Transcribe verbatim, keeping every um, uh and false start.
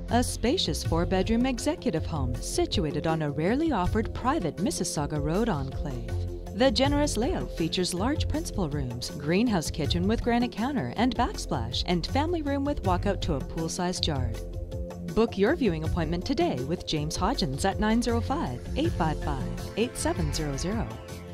a spacious four-bedroom executive home situated on a rarely offered private Mississauga Road enclave. The generous layout features large principal rooms, greenhouse kitchen with granite counter and backsplash, and family room with walkout to a pool-sized yard. Book your viewing appointment today with James Hodgins at nine zero five, eight five five, eight seven zero zero.